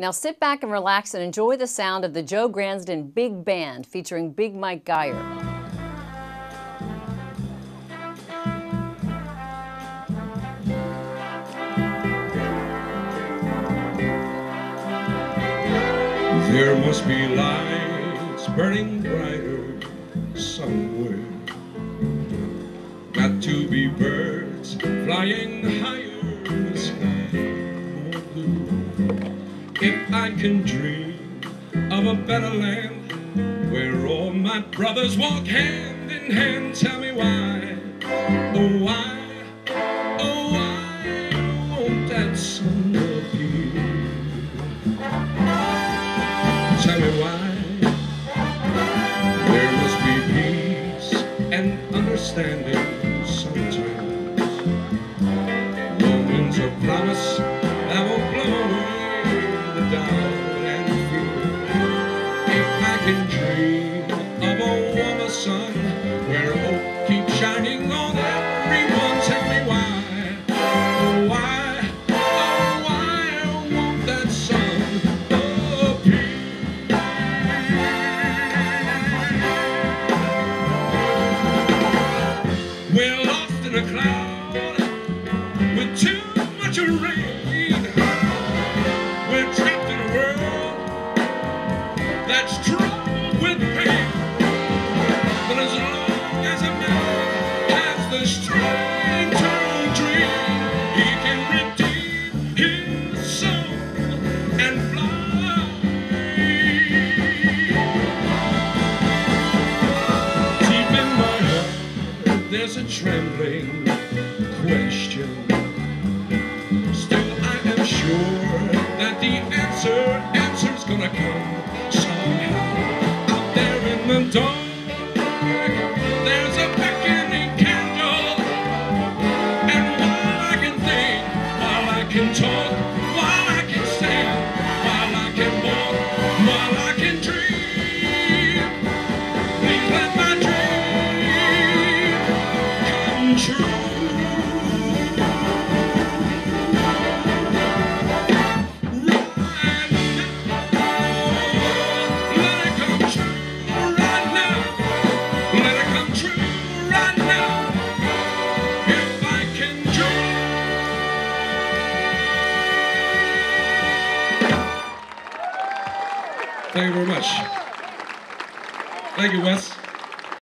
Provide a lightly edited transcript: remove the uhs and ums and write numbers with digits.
Now sit back and relax and enjoy the sound of the Joe Gransden Big Band featuring Big Mike Geier. There must be lights burning brighter somewhere. Got to be birds flying higher in the sky more blue. If I can dream of a better land where all my brothers walk hand in hand, tell me why, oh why, oh why won't that sun appear? Tell me why. There must be peace and understanding sometimes. Moments of promise that will blow away the doubt and fear. If I can dream of a warmer sun where hope keeps shining on everyone, tell me why, oh why, oh why won't that sun appear? We're lost in a cloud with too much rain. We're trapped in a world that's troubled with pain. But as long as a man has the strength to dream, he can redeem his soul and fly. Deep in my heart, there's a trembling question. Still I am sure that the answer's gonna come somehow. Out there in the dark, there's a beckoning candle. And while I can think, while I can talk, while I can stand, while I can walk, while I can dream, please let my dream come true. Thank you very much. Thank you, Wes.